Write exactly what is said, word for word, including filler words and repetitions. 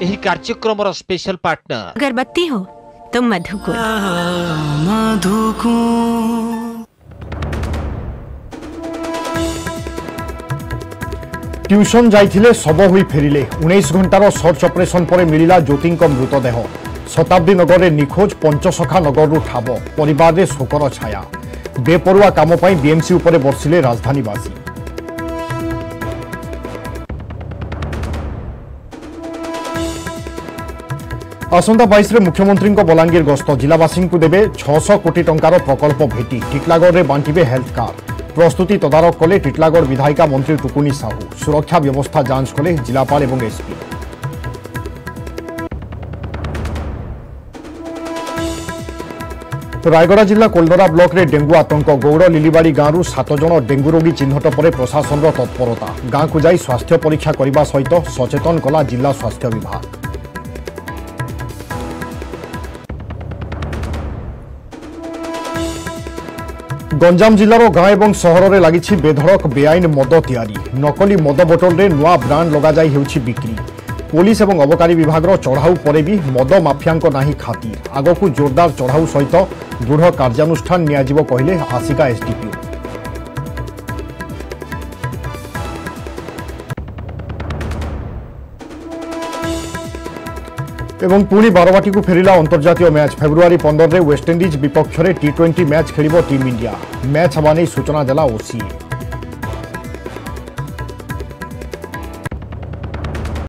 एही कार्यक्रम special partner अगरबत्ती हो तो मधुकुल ट्यूशन जाइथिले शब होई फेरिले उन्नीस घंटार सर्च ऑपरेशन पर मिलिला ज्योति मृतदेह शताब्दी नगर में निखोज पंचसखा नगर ठाब परिवार में शोकर छाया बेपरुआ काम बीएमसी उपरे बर्षिले राजधानीवासी आसंता बाईस मुख्यमंत्री बलांगीर गस्त जिलावासी को देवे छह सौ कोटी टंकार प्रकल्प भेटी टिटलागढ़ में बांटिबे हेल्थ कार्ड प्रस्तुति तदारख कले टिटलागढ़ विधायिका मंत्री टुकुनी साहू सुरक्षा व्यवस्था जांच कले जिलापाल और एसपी। रायगड़ा जिला कोलदरा ब्लॉक रे डेंगू आतंक गौड़ लिलीबाड़ी गांव सात जन डेंगू रोगी चिन्हट पर प्रशासन तत्परता गांव को जाई स्वास्थ्य परीक्षा करने सहित सचेतन कला जिला स्वास्थ्य विभाग। गंजाम जिलार गाँ एवं सहर में लगी बेधड़क बेआईन मद तैयारी नकली मद बोतल रे नुआ ब्रांड लगा बिक्री पुलिस और अबकारी विभाग चढ़ाऊ पर भी मद माफिया नहीं खातिर आग को जोरदार चढ़ाऊ सहित दृढ़ कार्यानुष्ठान नियाजिबो कहिले आसिका एसडीपीओ। एवं पुणी बारवाटी को फेरिला अंतर्जातीय मैच फेब्रुआरी पंद्रह वेस्टइंडीज विपक्ष में टी ट्वेंटी मैच खेलिबो टीम इंडिया मैच हवा नहीं सूचना देला ओसीए।